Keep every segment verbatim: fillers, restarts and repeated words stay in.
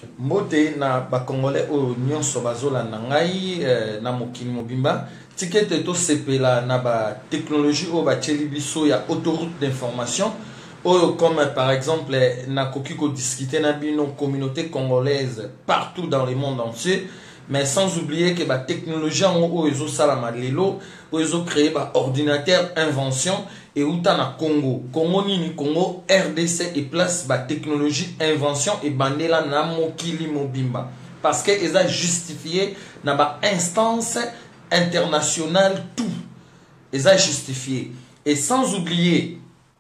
Mbote na ba Congolais o nyonso bazola na ngai na mokili mobimba tikete to sepela na ba technologie o ba tcheli biso ya autoroute d'information o comme par exemple na koki ko discuter na bino communauté congolaise partout dans le monde entier, mais sans oublier que ba technologie en o ezo salama lelo o ezo créer ba ordinateur invention et outa na Congo Congo nini Congo R D C et place ba technologie invention et bandela na mokili mobimba parce que ils a justifié na ba instance internationale tout ils a justifié et sans oublier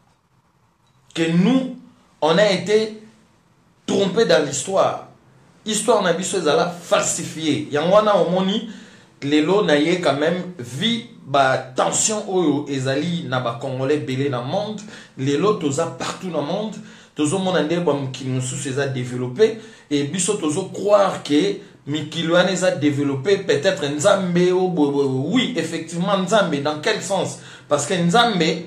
que nous on a été trompés dans l'histoire histoire na biso ezala falsifié yangwana omoni lelo na ye quand même vie ba tension oyo ezali na ba Congolais belé na monde lelo toza partout dans monde tozo mona nde ba mukili mususu eza développé et biso tozo croire que mikili wana eza développé peut-être nzambe o oui effectivement nzambe dans quel sens parce que nzambe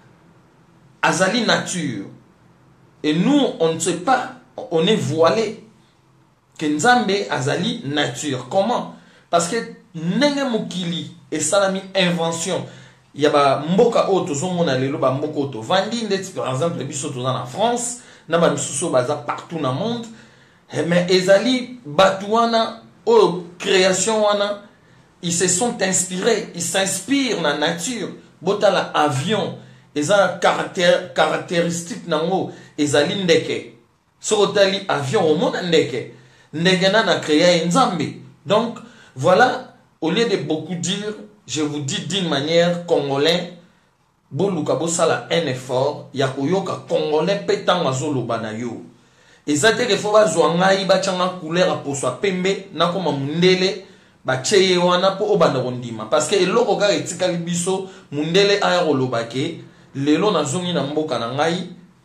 azali nature et nous on ne sait pas on est voilé que nzambe azali nature comment parce que nenge mukili et salami invention il y a ba mboka auto zomona lelo ba mboka auto vandi ndeti par exemple biso toza na France na ba misusu baza partout na monde mais ezali batuana o création wana ils se sont inspirés ils s'inspirent na nature botala avion eza caractère caractéristique nango ezali ndeke sotali avion au monde ndeke ndeke na na créer nzambe donc voilà. Au lieu de beaucoup dire, je vous dis d'une manière congolais, boluka bosala un effort, yakoyoka congolais pétant azolo banayo. Et ça te refo ba zwangai ba changa couleur aposwa pembe na koma mundele ba cheye wana po obana rondima parce que eloko ka etikali biso mundele aya kolobake lelo na zongi na mboka na ngai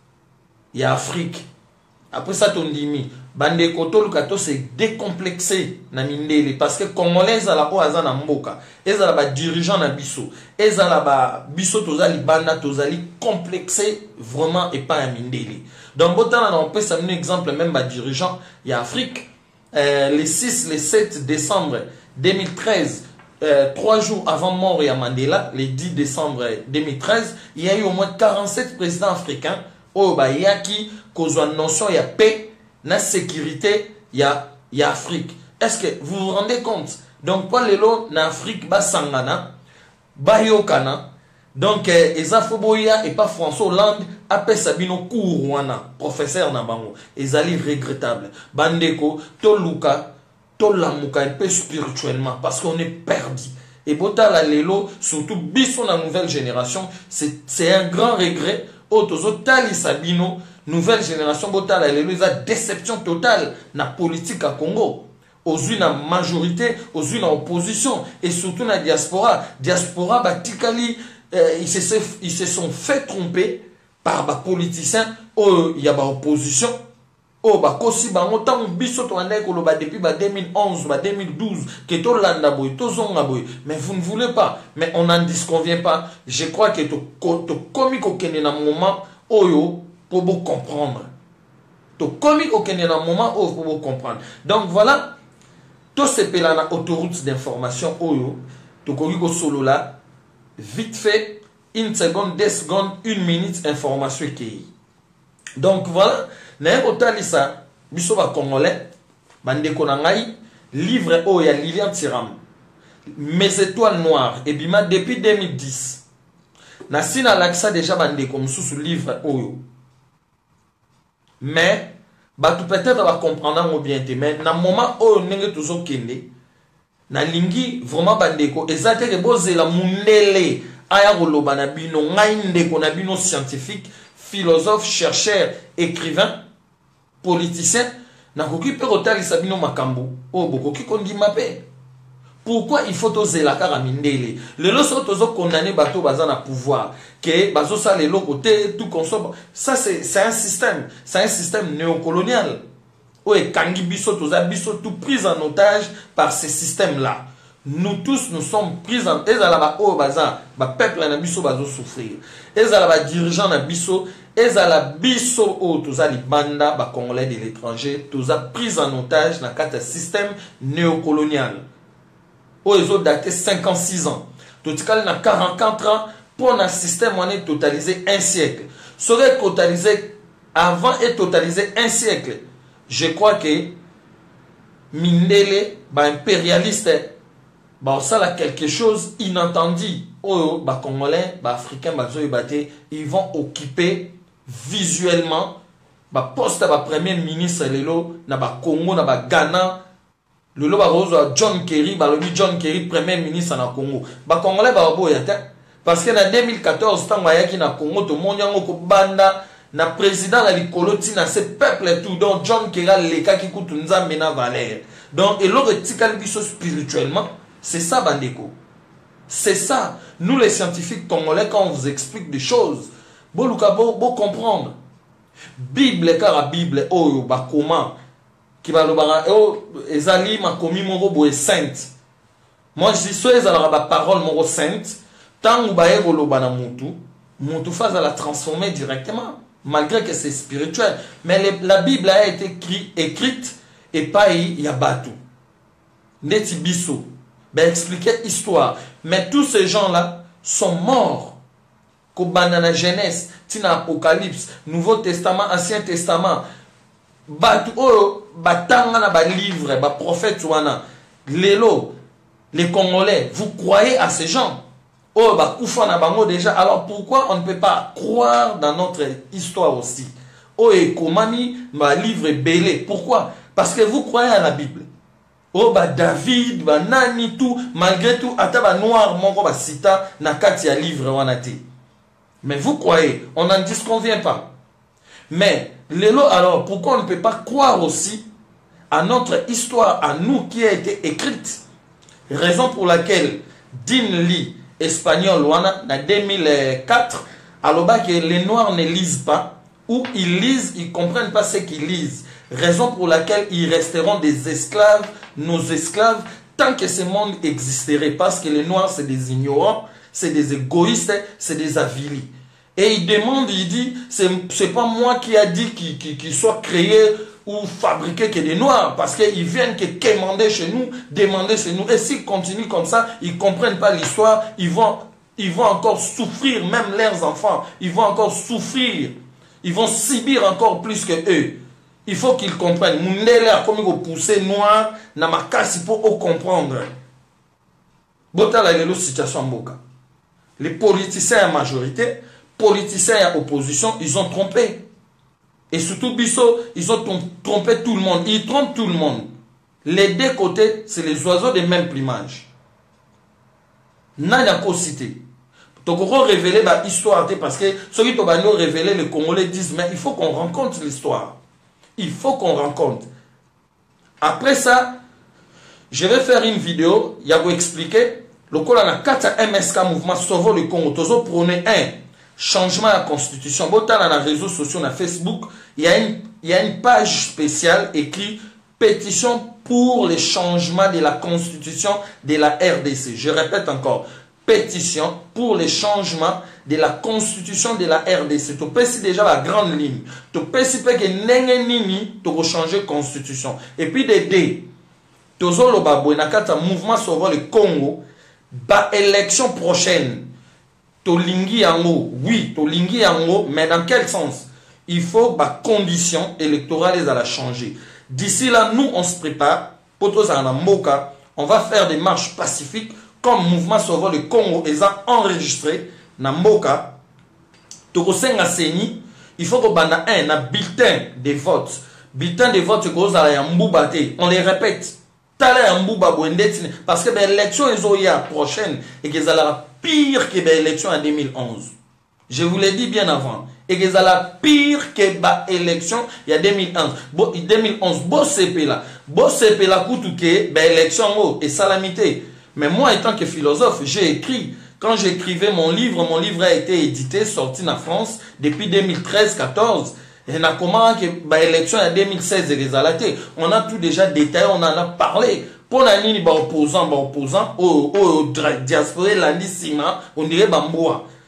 ya Afrique. Après ça tondimi bande kotolu kato se décomplexé na mindele parce que congolais la ko azana mboka ezala ba dirigeant na biso ezala ba biso tozali banda tozali complexé vraiment et pas à mindele donc botana on peut s'amener exemple même ba dirigeant ya Afrique euh, les six les sept décembre deux mille treize euh, trois jours avant mort ya Mandela les dix décembre deux mille treize il y a eu au moins quarante-sept présidents africains au ba yaki kozwa notion ya paix la sécurité il y a il y a Afrique est-ce que vous vous rendez compte donc pour les lots en Afrique bas sangana bas yokana donc ezafoboya et pas François Hollande appelle Sabino Kourouana professeur na bango ezali regrettable bandeko to luka to lamuka un peu spirituellement parce qu'on est perdu et bota la lelo surtout biso la nouvelle génération c'est c'est un grand regret otozo tali Sabino nouvelle génération botala lelo eza déception totale na politique à Congo aux une majorité aux une opposition et surtout na diaspora diaspora batikali euh, ils se ils se sont fait tromper par ba politiciens oh il y a ba opposition oh ba kosi bango tant biso to andai ko loba depuis ba deux mille onze ba deux mille douze que to landa boy to zonga boy mais vous ne voulez pas mais on n'en disconvient pas je crois que to to komi ko kene na moment oyo pour vous comprendre. To comique au Kenya dans moment où pour vous comprendre. Donc voilà, tout ce pelana autoroute d'information oyo, to koliko solo là, vite fait, une seconde, deux secondes, une minute information qui. Donc voilà, n'a pas ça, biso ba congolais, bande konangai, livre oya Lilian Tiram, Mes étoiles noires, et bima depuis deux mille dix. Na sina laksa déjà bande comme sous livre oyo. Mais bah tu peut-être va comprendre bien mais na moment où nenge toujours kende na lingi vraiment bandeko ezate ke bozela mundele aya koloba na bino ngai ndeko na bino scientifique philosophe chercheur écrivain politicien na koki pe kotalisa bino makambo o bokoki kondima pe pourquoi il faut oser la cara mindele le loso tozo condamner bateau baza na pouvoir que bazo ça les côté tout consomme ça c'est c'est un système c'est un système néocolonial ouais kangi biso toza biso tout pris en otage par ce système là nous tous nous sommes pris en ezala ba o baza ba peuple na biso bazo souffrir ezala ba dirigeant na biso ezala biso o toza libanda ba congolais de l'étranger toza pris en otage na kata système néocolonial o ezo daté cinquante-six ans totikali na quarante-quatre ans pour un système on est totalisé un siècle serait totalisé avant et totalisé un siècle. Je crois que Mindele ba impérialiste ba ça là quelque chose inattendu oh ba congolais ba africain ba zo ibate ils vont occuper visuellement ba poste ba premier ministre lelo na ba Congo na ba Ghana lelo ba rozo John Kerry ba lobi John Kerry premier ministre na Congo ba congolais ba boya te parce que en deux mille quatorze tango ayaki na Congo to monyango ko banda na président la likoloti na ce peuple tout donc John Kerry leka ki kutu nzambe na valeur donc et l'autre tikali biso spirituellement c'est ça bandeko c'est ça nous les scientifiques congolais quand on vous explique des choses bo luka bo bo comprendre Bible car la Bible oh ba comment qui va le bara oh ezali makomi moko bo sainte moi je dis so ezala ba parole moko sainte tant ou ba ego ba na mutu mutu phase à la transformer directement malgré que c'est spirituel mais les, la Bible a été écrit, écrite et pas il y a batou neti biso ben expliquer histoire mais tous ces gens là sont morts ko banana Genèse tina Apocalypse Nouveau Testament Ancien Testament batou oh batanga na ba livre ba prophète wana lelo les Congolais vous croyez à ces gens oh bah koufa na bango déjà alors pourquoi on ne peut pas croire dans notre histoire aussi oh et komani ma livre belé pourquoi parce que vous croyez à la Bible oh bah David bah nani tout malgré tout ata ba noir moko ba cita na kati ya livre wana te mais vous croyez on n'en disconvient pas mais lelo alors pourquoi on ne peut pas croire aussi à notre histoire à nous qui a été écrite raison pour laquelle Dean Lee espagnol wana na deux mille quatre alors que les noirs ne lisent pas ou ils lisent ils comprennent pas ce qu'ils lisent raison pour laquelle ils resteront des esclaves nos esclaves tant que ce monde existerait parce que les noirs c'est des ignorants c'est des égoïstes c'est des avilis et il demande il dit c'est c'est pas moi qui a dit qu'ils qui, qui soit créés ou fabriquer que des noirs parce qu'ils viennent que quémander chez nous, demander chez nous. Et s'ils continuent comme ça, ils ne comprennent pas l'histoire, ils vont, ils vont encore souffrir, même leurs enfants, ils vont encore souffrir. Ils vont subir encore plus que eux. Il faut qu'ils comprennent. Mundele a comme il pousser noir, na makasi pour comprendre. Bota la lelo situation mboka. Les politiciens en majorité, politiciens en opposition, ils ont trompé. Et surtout, Bisso, ils ont trompé tout le monde. Ils trompent tout le monde. Les deux côtés, c'est les oiseaux de même plumage. N'a pas cité. Donc, on va révéler l'histoire parce que ceux qui ont révélé, les Congolais disent, mais il faut qu'on rencontre l'histoire. Il faut qu'on rencontre. Après ça, je vais faire une vidéo. Il y a vous expliquer. Le col a quatre M S K mouvement Sauvons le Congo. Toujours prenez un. Changement à la constitution. Bon, dans les réseaux sociaux, na Facebook, il y a une, il y a une page spéciale écrite pétition pour le changement de la constitution de la R D C. Je répète encore, pétition pour le changement de la constitution de la R D C. Tu peux déjà la grande ligne. Tu peux si que n'engé nini, tu peux changer constitution. Et puis des dés. Tu as le babou, nakata mouvement Sauvons le Congo, ba élection prochaine. Tolingi yango, oui, tolingi yango, mais dans quel sens? Il faut bah conditions électorales à la changer. D'ici là, nous on se prépare pour tous en Moka, on va faire des marches pacifiques comme mouvement Sauvons le Congo et ça enregistré na Moka. Tokosenga seni, il faut que banda un na bulletin des votes, bulletin des votes que vous allez en mboubaté, on les répète. Parce que l'élection est prochaine et que ça la pire que l'élection en deux mille onze. Je vous l'ai dit bien avant. Et que ça la pire que l'élection il y a deux mille onze. deux mille onze, bon C P là. Bon C P là, coûte que l'élection est salamité. Mais moi, étant que philosophe, j'ai écrit. Quand j'écrivais mon livre, mon livre a été édité, sorti en France depuis deux mille treize quatorze. Et na comment que l'élection en deux mille seize est réalisée. On a tout déjà détaillé, on en a parlé. Pour la ligne ba opposant, ba opposant, au au diaspora landissima, on dirait bamboa.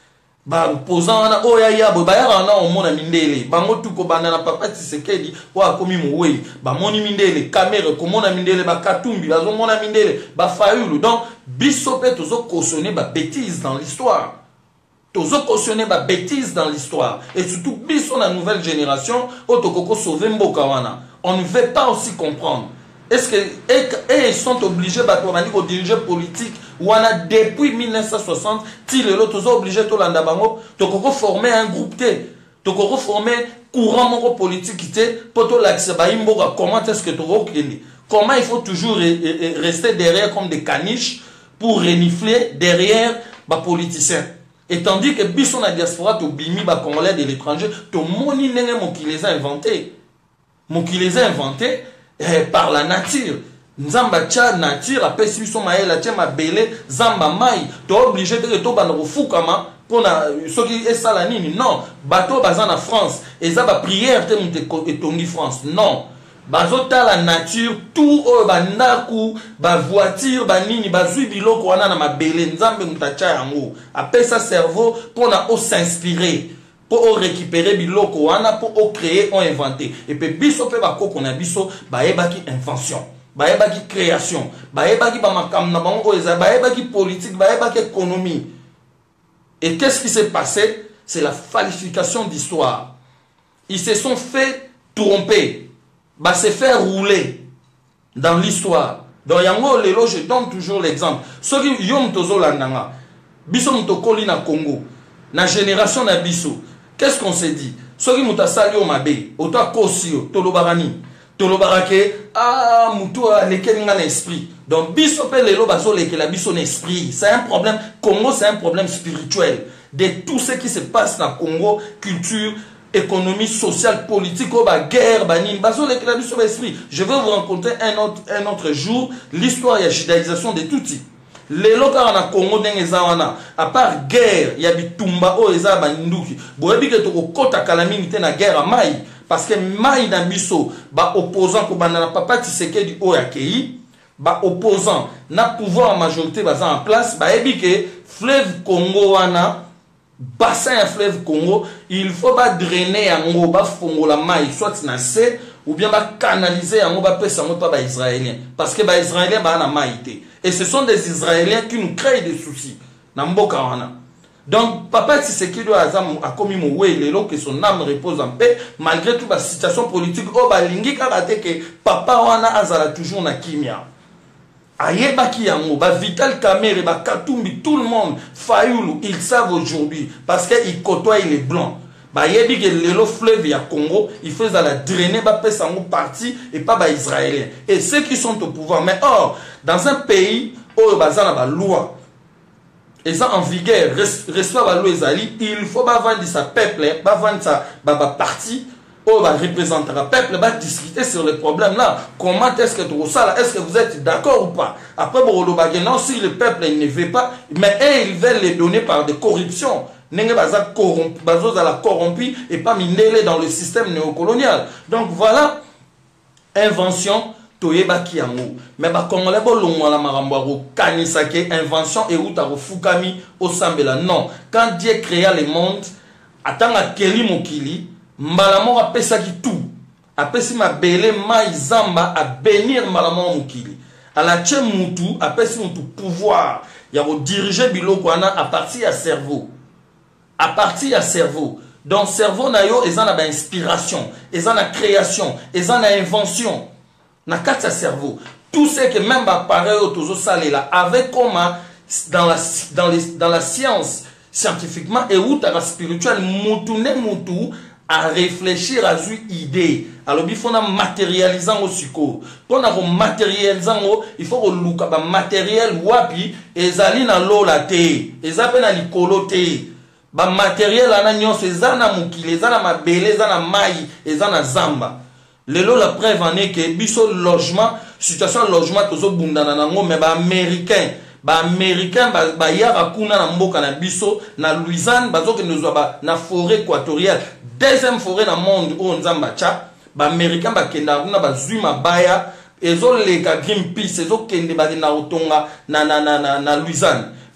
ba opposant wana oya ya bo ba ya na omona mindele bango tuko bana na papa Tshisekedi wa komi mowe ba moni mindele caméra komona mindele ba katumbi bazo mona mindele ba fayulu. Donc biso pe tozo cautionner ba bêtises dans l'histoire, tozo cautionner ba bêtises dans l'histoire, et surtout biso la nouvelle génération otokoko sauver mboka wana. On ne veut pas aussi comprendre. Est-ce que et, et ils sont obligés de diriger politique ou on a depuis mille neuf cent soixante ti lelo tozo obligé to landa bango to koko former un groupe T to koko former courant moko politique T pour to l'accès ba imboka. Comment est-ce que to kende, comment il faut toujours rester derrière comme des caniches pour renifler derrière ba politiciens, et tandis que biso na diaspora to bimi ba congolais de l'étranger to moni nenge mo qui les a inventés mo qui les a inventés Eh, par la nature. Nzamba tcha nature après si son maïla tcha ma belé zamba mai to obligé de to bana fukama pona soki esala nini. Non, bateau bazana France et ça ba prière te monte etongi France. Non, bazota la nature tout o ba ndaku ba voiture ba nini ba zui biloko wana na ma belé nzambe mutacha yango après ça cerveau pona o s'inspirer pour récupérer biloko wana pour créer on inventer. Et puis biso pe ba ko kona biso ba ebaki invention, ba ebaki création, ba ebaki ba makam na bango eza ba ebaki politique, ba ebaki économie. Et qu'est-ce qui s'est passé? C'est la falsification d'histoire. Ils se sont fait tromper, ba se faire rouler dans l'histoire. Donc yango lelo je donne toujours l'exemple. Soki yom tozo landanga biso mutokoli na Congo na génération na biso. Qu'est-ce qu'on s'est dit? Soki mutasali o mabe, oto kosio, tolobarani, tolobarake, ah, muto a lequel n'a l'esprit. Donc, biso pe lelo baso leke la biso n'esprit. C'est un problème, Congo c'est un problème spirituel. De tout ce qui se passe dans Congo, culture, économie, sociale, politique, oh, bah, guerre, bah, nini, baso leke la biso l'esprit. Je vais vous raconter un autre, un autre jour l'histoire et la judaïsation de tout type. Les locaux na Congo n'engezawana à part guerre il y a bitumba o eza banduki boyebi ke to kota kalamini te na guerre mai parce que mai na biso ba opposant ko bana na papa Tshisekedi o yakei ba opposant na pouvoir majorité baza en place ba yebi ke fleuve Congo wana bassin ya fleuve Congo il faut ba drainer yango ba fongola mai soit na se ou bien ba canaliser yango ba pesa mo pa ba israélien parce que ba israélien ba na mai te. Et ce sont des Israéliens qui nous créent des soucis. Donc, papa Tshisekedi a commis mon way, que son âme repose en paix, malgré toute la situation politique. Oh, bah, lingi karate que papa wana azala toujours na kimia. Ayeba kiyango, bah, Vital Kamerhe, bah, Katumbi, tout le monde, Fayulu, ils savent aujourd'hui, parce qu'ils côtoient les blancs. Bah, yebi que le fleuve ya Congo, il faut la drainer, bah, pesango parti, et pas bah, israélien. Et ceux qui sont au pouvoir, mais or, dans un pays où il y a la loi, et ça en vigueur, reçoit la loi, il faut pas vendre sa peuple, pas vendre sa parti, où va représenter le peuple, va discuter sur les problèmes là. Comment est-ce que tout ça, est-ce que vous êtes d'accord ou pas? Après, non, si le peuple il ne veut pas, mais eux, ils veulent les donner par des corruptions. Nenge baza corrompu, bazo za la corrompu et pas minele dans le système néocolonial. Donc voilà, invention, toyeba kiyango. Mais ba kongole bo longwa la marambaro kanisake invention et ou taro fukami au sambela. Non, quand Dieu créa le monde, atanga keli mokili, mbalamo apesa ki tout. Apesi ma bele ma izamba a bénir mbalamo mokili. À la tche mutu, apesi mutu pouvoir. Ya vo diriger biloko wana à partir à cerveau. À partir à cerveau. Donc cerveau na yo ezana ba inspiration, ezana création, ezana invention. Na quatre cerveau. Tout ce que même appareil autozo salela avec comment dans la dans les dans la science scientifiquement et ou ta spirituel mutu ne mutu à réfléchir à une idée. Alors il faut matérialiser au suko. Pour na matérialiser il faut que luka ba matériel wapi ezali na lola te, ezape na likolo te. Ba matériel ana nyonso ezana mukile, ezana mabele, ezana mai, ezana zamba. Lelo la preuve en est que biso logement, situation logement tozo bundana nango mais ba américain, ba américain ba, ba yara kuna na mboka na biso na Louisiane bazo ke nous ba na forêt équatoriale, deuxième forêt na monde où nzamba cha, ba américain ba kenda kuna ba zuma baya ezo leka Greenpeace ezo kende ba na otonga na na na na, na Louisiane.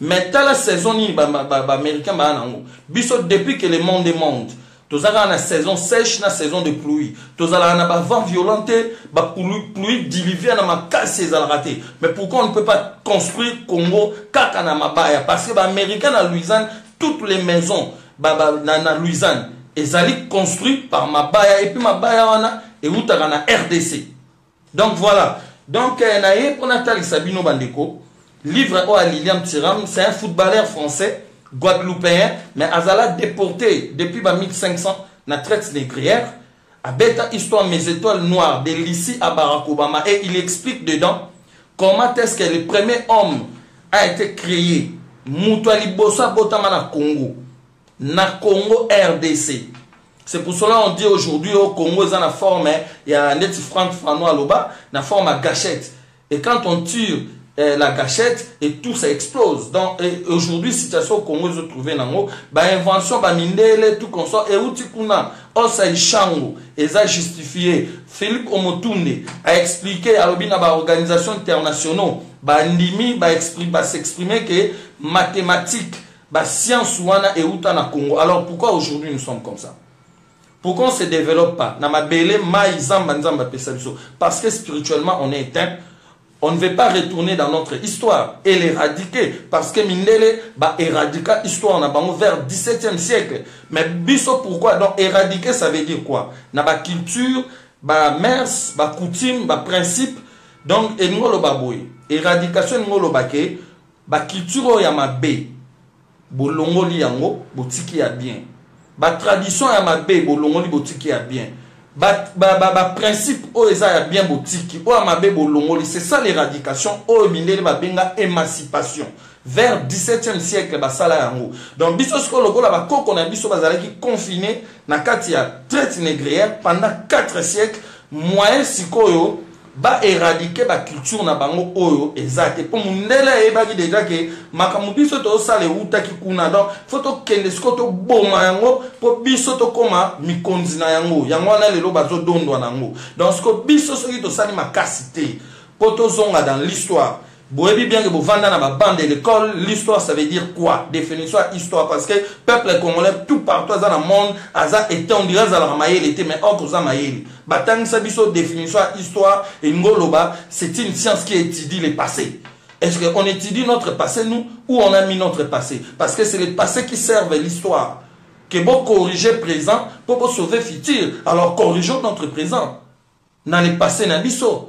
mais telle la saison ni ba ba ba américain ba nango biso depuis que le monde est monde tozala na saison sèche na saison de pluie tozala na ba vent violenté ba pluie pluie diluvienne na makasi ezala raté mais pourquoi on ne peut pas construire Congo kaka na mabaya parce que ba américain na Louisiane toutes les maisons ba ba na, na Louisiane ezali construit par mabaya et puis mabaya wana et utaka na R D C donc voilà donc na ye pour Nathalie Sabino Bandeko livre au Lilian Thiram, c'est un footballeur français, guadeloupéen, mais Azala déporté depuis mille cinq cents na traite négrière, à Beta Histoire Mes Étoiles Noires de l'ici à Barack Obama. Et il explique dedans comment est-ce que le premier homme a été créé. Moutouali Bossa Botama na Congo. Na Congo R D C. C'est pour cela qu'on dit aujourd'hui au Congo, il y a une forme, il y a un net franc fanois là-bas, une forme à gâchette. Et quand on tire Euh, la gâchette et tout ça explose. Donc aujourd'hui situation au Congo se trouve dans ba invention ba mindele tout comme ça et outi kuna osa ishango et ça justifié Philippe Omotunde a expliqué à l'obina ba organisation internationale ba ndimi ba exprimer ba s'exprimer que mathématiques ba science wana et outa na Congo. Alors pourquoi aujourd'hui nous sommes comme ça? Pourquoi on se développe pas na mabele mai zamba nzamba pesa biso? Parce que spirituellement on est éteint. On ne veut pas retourner dans notre histoire et l'éradiquer. Parce que Mindele va éradiquer l'histoire vers le dix-septième siècle. Mais biso pourquoi? Donc éradiquer ça veut dire quoi? Na ba culture, ba mers, ba coutume, ba principe. Donc engolo baboy. Éradication engolo bake, ba culture ya mabe. Bolongoli yango, botiki ya bien. Ba tradition ya mabe, bolongoli botiki ya bien. Ba, ba, ba, ba principe o eza ya bien botiki o amabe bolongoli c'est ça l'éradication o mindele ba benga émancipation vers le dix-septième siècle ba sala yango donc biso sko lokola ba koko na biso bazalaki confiné na kati ya traite négrière pendant quatre siècles moyen sikoyo ba éradiquer ba culture na bango oyo ezate pour mundela e ba ki déjà que makamu biso to sale uta ki kuna donc faut to kende sko to boma yango pour biso to koma mikonzi na yango yango na lelo bazo dondwa nango donc sko biso so ki to sali makasi te pour to zonga dans l'histoire. Boebi bien que vous vendez dans ma bande de l'école, l'histoire ça veut dire quoi? Définition histoire parce que peuple congolais tout partout dans le monde, aza était on dirait dans la maïel était mais encore ça maïel. Batang sabiso définition histoire et ngoloba, c'est une science qui étudie le passé. Est-ce qu'on étudie notre passé nous ou on a mis notre passé? Parce que c'est le passé qui servent l'histoire. Que bon corriger présent pour sauver futur. Alors corrigeons notre présent. Dans le passé nabiso.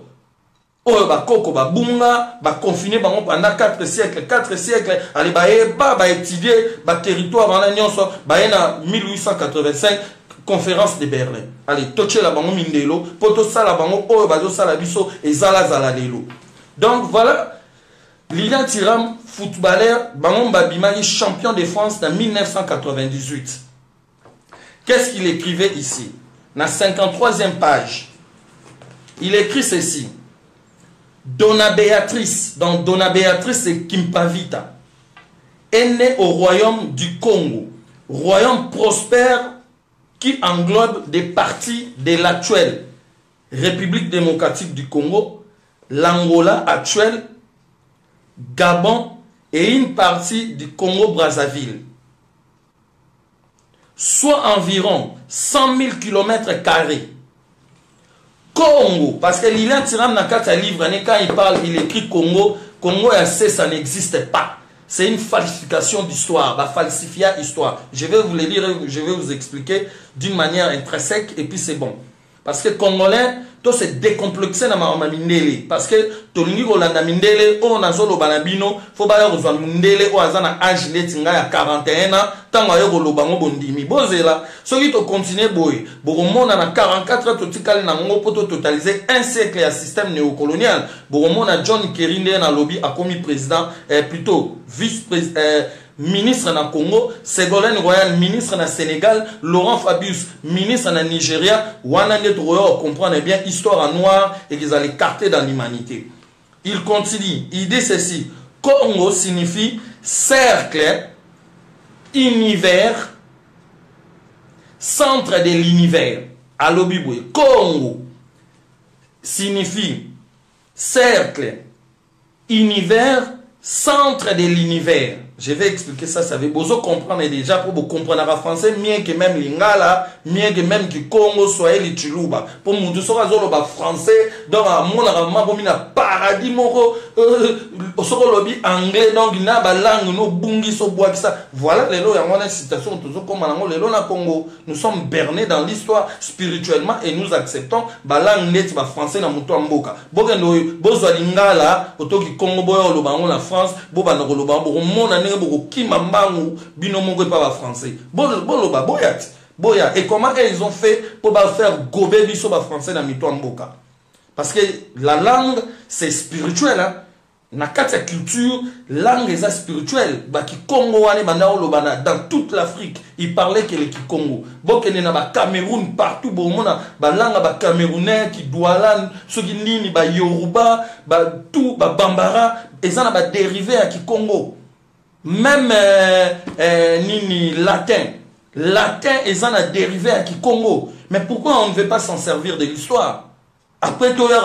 Oh, bah, koko, bah, bunga, bah, confiné, bah, pendant quatre siècles, quatre siècles, allez, bah, bah, bah, étudier, bah, territoire, bah, bah, en mille huit cent quatre-vingt-cinq, conférence de Berlin. Allez, toche la bango mindelo, poto sala bango, oh, bah, sala biso, et zala zala lelo. Donc, voilà, Lilian Thiram, footballeur, bango babimani, champion de France en mille neuf cent quatre-vingt-dix-huit. Qu'est-ce qu'il écrivait ici? Na cinquante-troisième page, il écrit ceci. Donna Béatrice, donc Donna Béatrice c'est Kimpavita, est née au royaume du Congo, royaume prospère qui englobe des parties de l'actuelle République démocratique du Congo, l'Angola actuelle, Gabon et une partie du Congo-Brazzaville, soit environ cent mille kilomètres carrés. Congo, parce que Lilian Thiram n'a qu'à livre, quand il parle, il écrit Congo, Congo et C, ça n'existe pas. C'est une falsification d'histoire, va falsifier l'histoire. Je vais vous le dire, je vais vous expliquer d'une manière intrinsèque et puis c'est bon. Parce que Congolais, tout se décomplexé dans ma mindele. Parce que Tolingi Rolanda Mindele, on a solo banabino, faut pas y avoir Mindele, ou azana âge netinga ya quarante et un ans, tant que y a bango bondimi. Bozela, ce qui te continue boy, Boromon a quarante-quatre ans, totikal na ngo poto totaliser un siècle à système néocolonial. Boromon a John Kerinde na lobby a commis président, eh, plutôt vice-président, eh, ministre na Congo, Ségolène Royal, ministre na Sénégal, Laurent Fabius, ministre na Nigeria, Wanane Troyo comprendre bien histoire en noir et qu'ils allaient carter dans l'humanité. Il continue, il dit ceci, Congo signifie cercle, univers, centre de l'univers. À l'obiboué, Congo signifie cercle, univers, centre de l'univers. Je vais expliquer ça, ça veut vous comprendre déjà pour vous comprendre en français, mieux que même l'ingala, mieux que même que Congo, soit les Chiluba. Pour nous, nous sommes français, donc à mon arrangement, pour nous, paradis, moro, au second lobby anglais, donc il y a une langue, nous, bungi, so, bois, ça. Voilà, les lois, il y a une citation, toujours comme les lois, na Congo. Nous sommes bernés dans l'histoire spirituellement et nous acceptons, la langue net, la français, na muto amboka. Boga no, bozo lingala, auto qui Congo, boyo, le bango, la France, boba, no, le bango, mon année, qui mambangu binomongo pas français bon bon ba boyat boya et comment ils ont fait pour faire gober biso ba français dans mito mboka parce que la langue c'est spirituel hein na kati culture langue est spirituelle ba ki Congo wane bana olobana dans toute l'Afrique ils parlaient que le Congo bokene na ba Cameroun partout bo mona ba langue ba camerounais qui doualan soki nini ba Yoruba ba tout ba bambara ezana ba dérivé à ki Congo. Même euh, euh, nini latin, latin et ça a dérivé à qui Congo. Mais pourquoi on ne veut pas s'en servir de l'histoire? Après tout,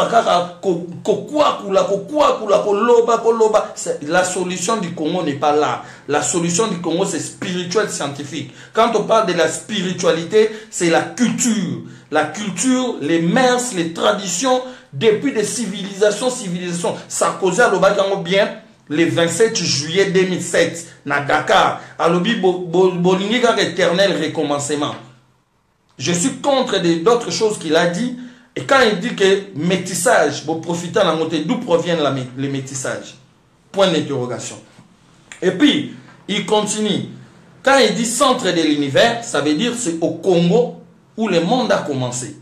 la solution du Congo n'est pas là. La solution du Congo c'est spirituel scientifique. Quand on parle de la spiritualité, c'est la culture, la culture, les mœurs, les traditions depuis des civilisations, civilisations. Sarkozy a le bien. Le vingt-sept juillet deux mille sept, na Dakar, à l'obi bolingi bo, éternel recommencement. Je suis contre d'autres choses qu'il a dit. Et quand il dit que métissage, vous profitez la montée, d'où provient la, le métissage? Point d'interrogation. Et puis, il continue. Quand il dit centre de l'univers, ça veut dire c'est au Congo où le monde a commencé.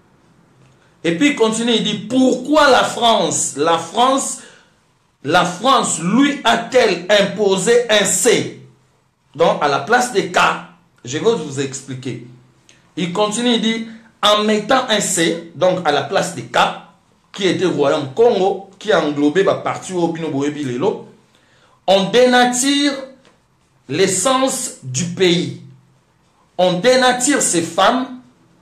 Et puis il continue, il dit pourquoi la France? La France... La France lui a-t-elle imposé un C? Donc, à la place des K, je vais vous expliquer. Il continue, il dit, en mettant un C, donc à la place des K, qui était Royaume Congo, qui a englobé la partie au Binoboebi Lelo, on dénature l'essence du pays. On dénature ces femmes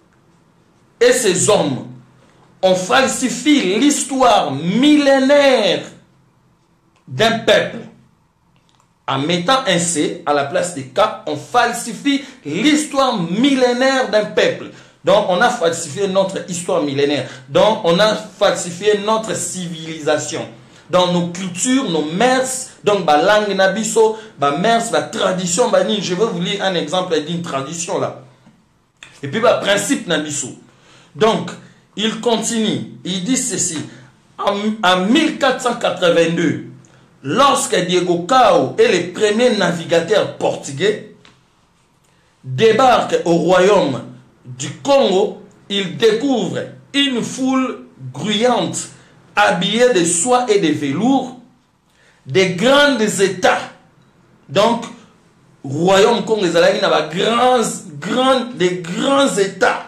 et ces hommes. On falsifie l'histoire millénaire d'un peuple. En mettant un C à la place des K, on falsifie l'histoire millénaire d'un peuple. Donc, on a falsifié notre histoire millénaire. Donc, on a falsifié notre civilisation. Dans nos cultures, nos mœurs, donc, la langue nabiso, la mœurs, la tradition, je vais vous lire un exemple d'une tradition là. Et puis, le principe nabiso. Donc, il continue, il dit ceci. En, en mille quatre cent quatre-vingt-deux, lorsque Diego Cao et les premiers navigateurs portugais débarquent au royaume du Congo, ils découvrent une foule grouillante, habillée de soie et de velours, des grands états. Donc, royaume Congo, ils avaient grands, grands, des grands états.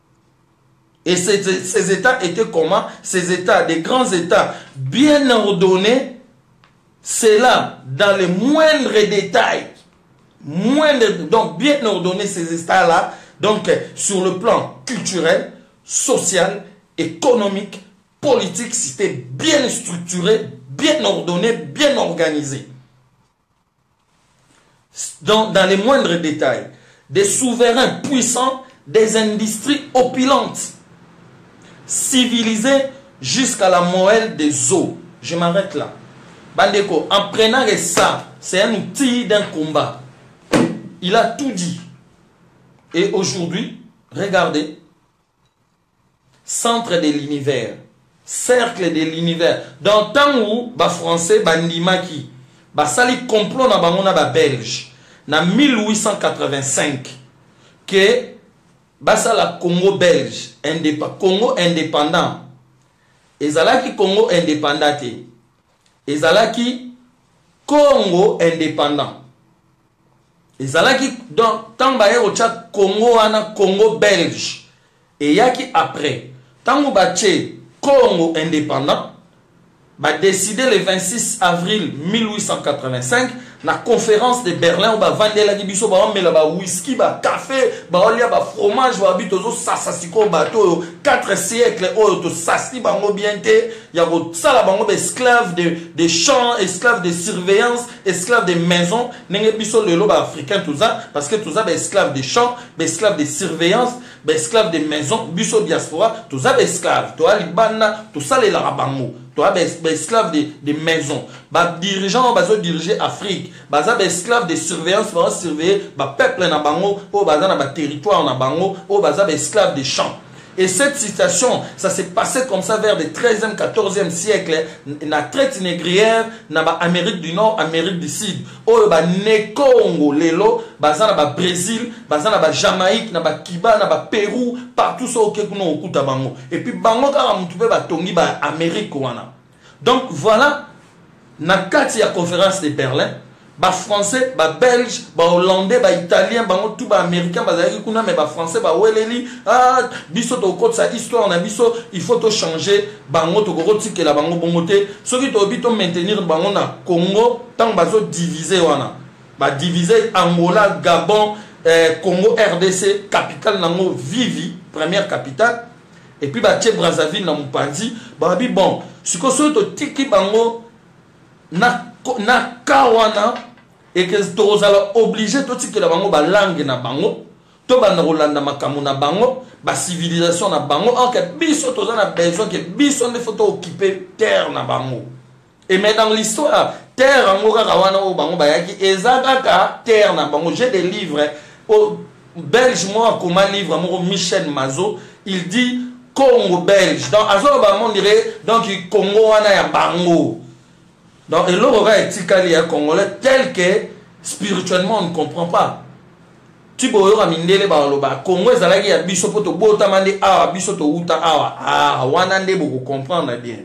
Et ces, ces états étaient comment? Ces états, des grands états bien ordonnés. C'est là, dans les moindres détails, moindres, donc bien ordonner ces états-là, donc sur le plan culturel, social, économique, politique, c'était bien structuré, bien ordonné, bien organisé. Dans, dans les moindres détails, des souverains puissants, des industries opulentes, civilisées jusqu'à la moelle des eaux. Je m'arrête là. Bandeko, en prenant ça, c'est un outil d'un combat. Il a tout dit. Et aujourd'hui, regardez, centre de l'univers, cercle de l'univers. Dans le temps où, les Français, bandimaki, bah sali complot na bangona ba belge, na mille huit cent quatre-vingt-cinq, que bah ça la Congo belge, indépendant, Congo indépendant, et ça là qui Congo indépendant. Ezalaki Congo indépendant. Ezalaki donc tant baye ocha Congo ana Congo belge. Et yaki après tant bache Congo indépendant. bah décidé le vingt-six avril mille huit cent quatre-vingt-cinq la conférence de Berlin où bah vendre la biso bah on bah whisky bah café bah on bah fromage bah bitozo sasasiko bateau quatre siècles oh to sasi bah on bien té y a ça là bah on esclaves de des champs esclaves de surveillance esclaves de maisons n'engé biso le loba africain tout ça parce que tout ça bah esclaves des champs bah esclaves de surveillance bah esclaves de maisons biso diaspora tout ça bah esclaves toi libana tout ça les larabango toi bah esclaves de des maisons bah dirigeants bah diriger Afrique bah ça esclaves de surveillance bah surveiller bah peuple na bango oh bah na bah territoire na bango oh bah ça esclaves des champs. Et cette situation, ça s'est passé comme ça vers le treizième, quatorzième siècle. La traite négrière, na ba Amérique du Nord, Amérique du Sud. Oh, ba ne Congo, lelo, baza na ba Brésil, baza na ba Jamaïque, na ba Kiba, na ba Pérou, partout ça au Kekuno au Kuta bango. Et puis bango kara mutube ba tongi ba Amérique wana. Donc voilà, na kati ya conférence de Berlin. Ba français, ba belge, ba hollandais, ba italien, ba tout ba américain, ba zaki kuna mais ba français, ba weleli ah biso to ko sa histoire na biso il faut to changer bango to ko tike la bango bongote soki to bito maintenir bango na Congo tant bazo diviser wana ba diviser Angola, Gabon, eh, Congo R D C, capitale nango Vivi, première capitale et puis ba tie Brazzaville na Mupandi, ba bi bon siko so to tiki bango na na kawana et que tu es obligé de dire que la bango ba langue na bango to ba na rolanda makamu na bango ba civilisation na bango en que biso to na besoin que biso ne faut occuper terre na bango et mais dans l'histoire terre en mora kawana o bango ba yaki ezaka ka terre na bango j'ai des livres au belge moi comme un livre mon Michel Mazo il dit Congo belge donc azo ba mon dirait donc Congo wana ya bango. Donc, et l'aura est ticali congolais tel que spirituellement on ne comprend pas. Tu peux avoir mindele ba loba Congo ezalaki ya biso poto bota mande awa biso to uta awa ah wana nde boko comprendre bien.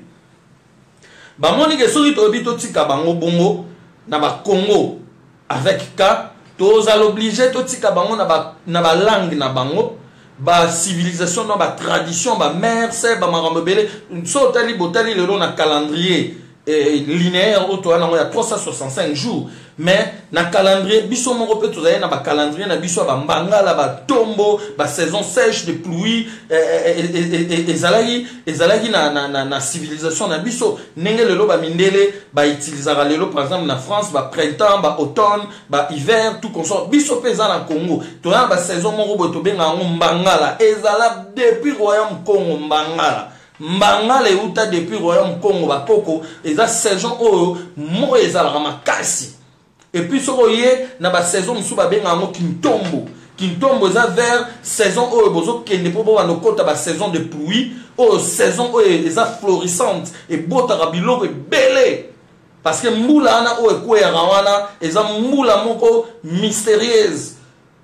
Ba moni ke soki to bito tika bango bongo na ba Congo avec ka to za l'obligé to tika bango na ba na ba langue na bango ba civilisation na ba tradition ba mère c'est ba marambele so tali botali le na calendrier et linéaire au toit il y a trois cent soixante-cinq jours mais na calendrier biso moko pe tozaye na ba calendrier na biso ba mbangala ba tombo ba saison sèche de pluie et ezalaki ezalaki na na na civilisation na biso ndenge lelo ba mindele ba utilisera lelo par exemple na France ba printemps ba automne ba hiver tout consort biso pe za na Congo to na ba saison moko bo to benga mbangala ezala depuis royaume Congo mbangala mbangala euta depuis royaume Congo bakoko eza saison oyo mo ezala makasi et puis soroye na ba saison musu ba benga ngo kintombo kintombo eza vers saison oyo bozo kende po bo na kota ba saison de pluie oyo saison oyo eza florissante et botaka biloko ebele parce que mbula ana oyo kwera wana eza mbula moko mystérieuse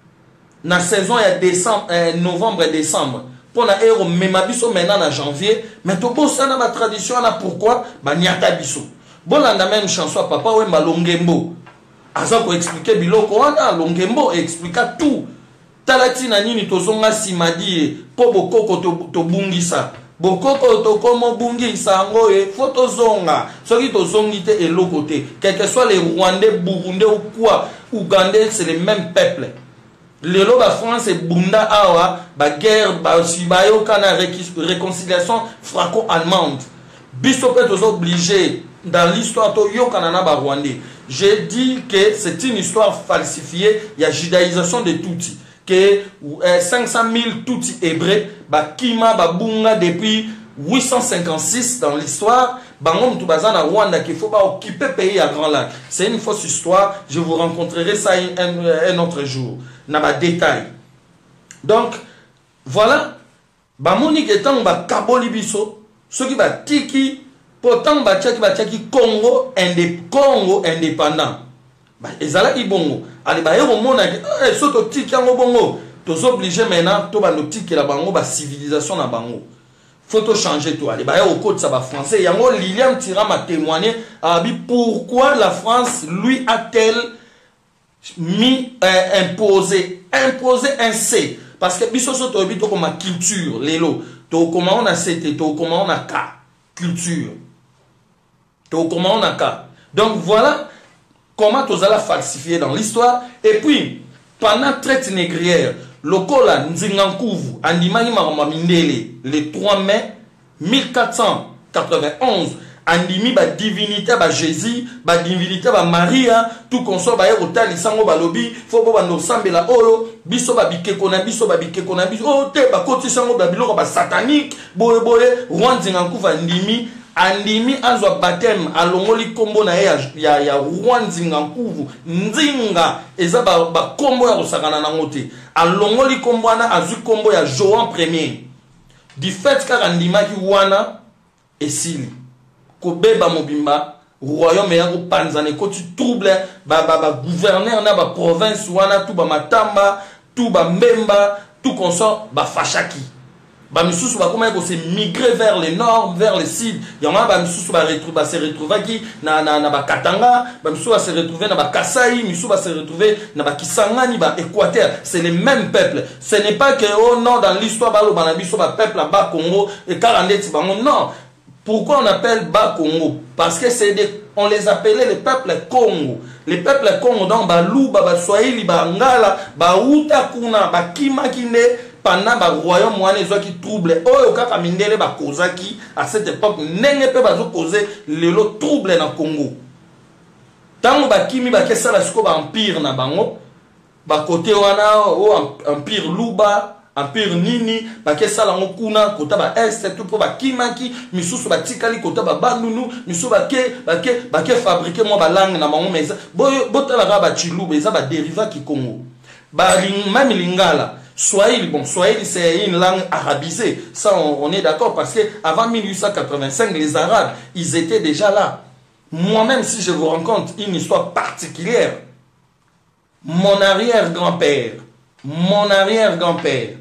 na saison ya décembre eh, novembre et décembre. Pour la héros même biso maintenant en janvier mais to bossa na ma tradition na pourquoi ba nyata biso bon la même chanson papa we malongembo aza ko expliquer biloko wana longembo expliquer tout talati na nini tozonga simadi po bokoko to, to bungisa bokoko to komo bungisa ngo e photo zonga soki to zongi te eloko te quel que soit les Rwandais, Burundais ou quoi Ougandais c'est les mêmes peuples. Lelo ba France et Bunda awa ba guerre ba sibayo kana réconciliation franco-allemande. Biso peut être obligé dans l'histoire to yo kanana ba Rwandais. J'ai dit que c'est une histoire falsifiée, il y a judaïsation de Tutsi que euh, cinq cent mille Tutsi hébreux ba kima ba bunga depuis huit cent cinquante-six dans l'histoire. Bango mtubaza na Rwanda qu'il faut pas occuper pays à Grand Lac. C'est une fausse histoire, je vous rencontrerai ça un, un, un autre jour. Na ba détail. Donc voilà, ba moni ketan ba kaboli biso, ce qui ba tiki pourtant ba tchaki ba tchaki Congo indé Congo indépendant. Ba ezala ibongo. Ali ba yero mona eh soto tiki yango bongo. Tozo obligé maintenant to ba no tiki la bango ba civilisation na bango. Faut tout changer tout. Allez, bah, au côté ça va français. Yango Lilian Thuram a témoigné a dit pourquoi la France lui a-t-elle mis euh, imposé imposé un C parce que biso so to bito comme culture lelo to comment on a c'était to comment on a ka culture comment on a cas. Donc voilà comment tu as falsifié dans l'histoire. Et puis, pendant traite négrière, Lokola Nzingankuvu, Andimani Maramamindele, le trois mai mille quatre cent quatre-vingt-onze, Andimi ba divinité ba Jésus, ba divinité ba Maria, tout consort ba yota lisango ba lobi, faut ba no sambela oyo, biso ba bikeko na biso ba bikeko na biso, oh te ba koti sango ba biloko ba satanique, boye boye, Rwanzingankuvu Andimi, Andimi azwa baptême alongoli kombo na ya ya, ya Rwanzingankuvu, Nzinga eza ba, ba kombo ya kosakana na ngote, alongoli kombo na azu kombo ya Joan premier. Du fait car andimaki wana esili. Kobeba mobimba royaume ya panzane ko tu trouble ba ba ba gouverneur na ba province wana tout ba matamba tout ba mbemba tout consort ba fashaki ba misusu ba comment ko se migrer vers le nord vers le sud yama ba misusu ba retrouver ba se retrouver ki na na na ba Katanga ba misusu ba se retrouver na ba Kasai misusu ba se retrouver na ba Kisangani ba Équateur. C'est les mêmes peuples. Ce n'est pas que au nord dans l'histoire ba lo ba na biso ba peuple là bas Congo et quarante bango non. Pourquoi on appelle Bas Congo? Parce que c'est des, on les appelait les peuples Congo. Les peuples Congo, donc Balou, Baba Swahili, Bangala, Bauta Kuna, Bakima Kine, pendant le royaume moine qui trouble. Oh, Kaka Mindele, Bakozaki, à cette époque, n'est pas causé le lot trouble dans le Congo. Tant que Bakimi, Bakessa, la Sko, Empire, na Bango, Bakote Wana, oh, Empire Luba. Empire nini bake sala ngokuna kota ba est tout pour ba kimaki misusu ba tikali kota ba bandunu misusu bake bake bake fabriquer moi ba langue na mango meza boyo botala ga ba chiluba eza ba dérivat ki Congo ba même lingala Swahili. Bon, Swahili c'est une langue arabisée, ça on, on est d'accord, parce que avant mille huit cent quatre-vingt-cinq les Arabes ils étaient déjà là. Moi-même, si je vous raconte une histoire particulière, mon arrière-grand-père mon arrière-grand-père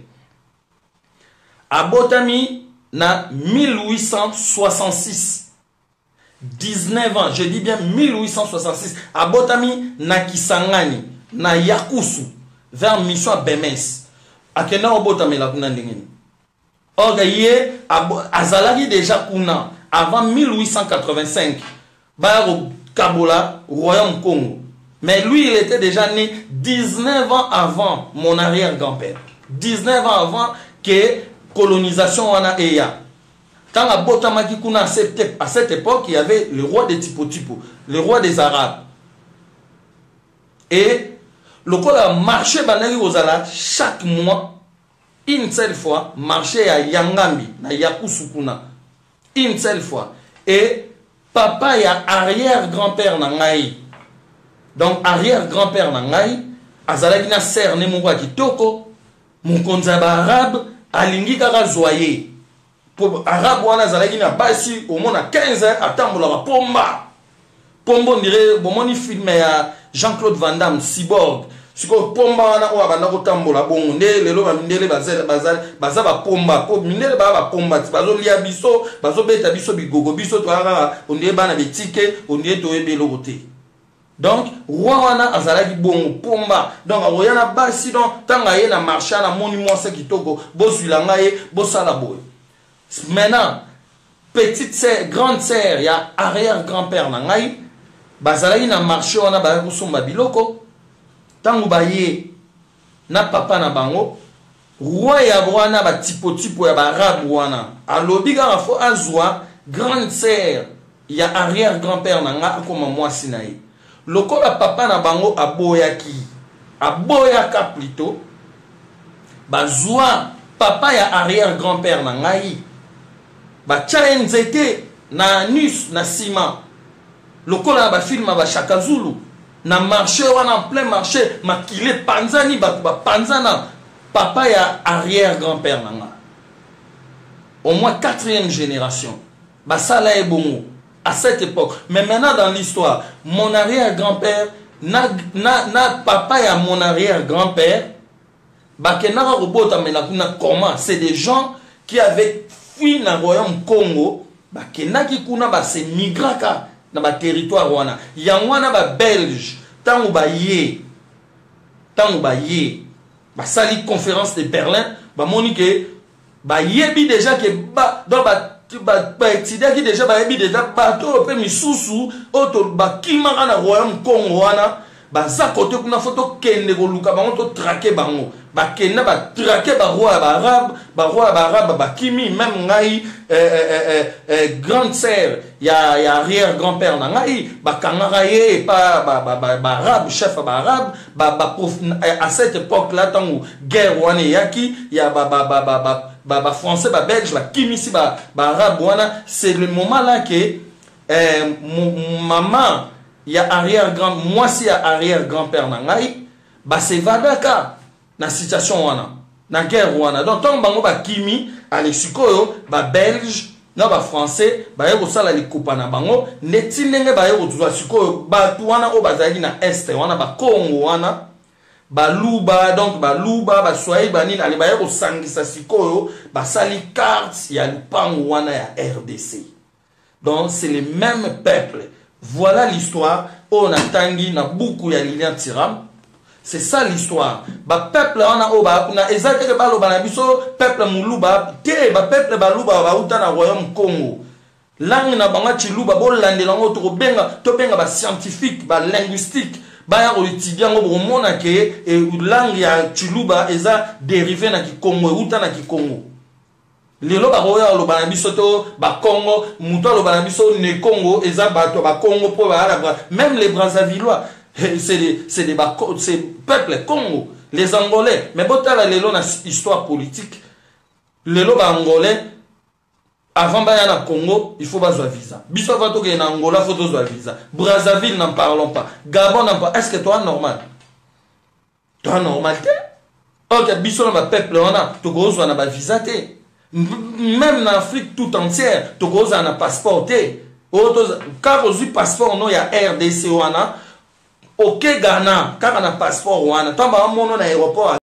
à Botami, na mille huit cent soixante-six, dix-neuf ans, je dis bien mille huit cent soixante-six, à Botami, na Kisangani, na Yakusu, vers mission à Bemes. À Kena au Botami la kuna ndengeni. Or, yé, Azalagi déjà kuna, avant mille huit cent quatre-vingt-cinq, Baro Kabola, Royaume Congo. Mais lui, il était déjà né dix-neuf ans avant mon arrière-grand-père. dix-neuf ans avant que colonisation wana eya. Quand à Botamaki kuna à cette époque, il y avait le roi des Tipo Tipo, le roi des Arabes. Et le a marché banali ozala chaque mois, une seule fois, marché à Yangambi, na Yakusukuna. Une seule fois. Et papa ya arrière-grand-père na ngai. Donc arrière-grand-père na ngai, azalaki na serre ne moko kitoko, mukonza ba arabe alingi kaka zoyer. Pour arabe wana azalaki na basi au moins à quinze ans atambola ba pomba. Pombo ndire bomoni film ya Jean-Claude Van Damme Cyborg. Siko pomba wana o abanda ko tambola bongo nde lelo ba mindele bazela bazala baza ba pomba ko mindele ba ba pomba ti bazo lia biso bazo beta biso bigogo biso to ara onde bana betike onde to ebe lokote. Donc roi wana azalaki bongo pomba donc aroyana basi donc tanga ye na marché na moni mwase kitoko bosula ngaye bosala boy. Maintenant petite sœur grande sœur ya arrière grand-père na ngai bazalaki na marché wana ba ko somba biloko. Tangu baye na papa na bango roi ya wana ba tipo tipo ya ba arabe wana alobi ga fo azwa grande sœur ya arrière grand-père na nga akoma mwasi na ye lokola papa na bango aboyaki aboyaka plutôt bazwa papa ya arrière grand-père na ngai ba tia nzete na nus na sima lokola ba filma ba Shaka Zulu na marché wana en plein marché makile panzani ba panzana papa ya arrière grand-père nanga au moins quatrième génération basala e bongo à cette époque. Mais maintenant dans l'histoire mon arrière grand-père na na na papa ya mon arrière grand-père bakenaka robota mena kuna comment c'est des gens qui avaient fui na royaume Congo bakenaki kuna ba se migraka na ba territoire wana yangwana ba belge tango ba ye tango ba ye ba sali conférence de Berlin ba monique ba yebi déjà que ba dans ba baétudiaki déjà bayebi déjà bato mpe misusu oyo bakimaka na royaume congo wana baza kote kuna fo tokende koluka bango totrake bango bakende batrake baroi ya baarabe baroi ya baarabe bakimi même ngai grande sœur ya ya arrière grand père na ngai bakangaka ye epa baarabe chef ya baarabe à cette époque là ntango guerre wana eyaki ya ba français ba belge ba kimisi ba arabe wana c'est le moment là que euh, maman ya arrière grand moi si ya arrière grand père na ngai ba se vadaka na situation wana na guerre wana donc tant bango ba kimi ale sikoyo ba belge na ba français ba yeko sala likupa na bango neti ndenge ba yeko tuzwa sikoyo ba wana o bazali na est wana ba Congo wana baluba donc baluba baswahili banini ali baye kosangisa sikoyo basali carte ya lupango wana ya R D C. Donc c'est le même peuple. Voilà l'histoire on a tangi na buku ya Lilian Thiram. C'est ça l'histoire. Ba peuple wana o ba na ezate ke balo bana biso peuple muluba te ba peuple baluba ba uta na royaume Congo. Langue na banga chiluba bo landela ngo to benga to benga ba scientifique ba linguistique baya ko étudier ngo bo mona ke langue ya chiluba eza dérivé na ki Congo uta na ki Congo. Lelo ba roya lo bana biso to ba Congo muto lo bana biso ne Congo eza ba to ba Congo po ba ala même les Brazzavillois c'est des c'est des c'est peuple Congo les Angolais mais botala lelo na histoire politique lelo ba Angolais avant baya na Congo il faut bazwa visa biso va to ke na Angola faut to zwa visa Brazzaville n'en parlons pas Gabon n'en parlons est-ce que toi normal toi normal te OK biso na ba peuple wana to ko zwa na ba visa te même en Afrique tout entière to ko zwa na passeport te car aux passeport no ya R D C wana OK Ghana car na passeport wana tamba mono na aéroport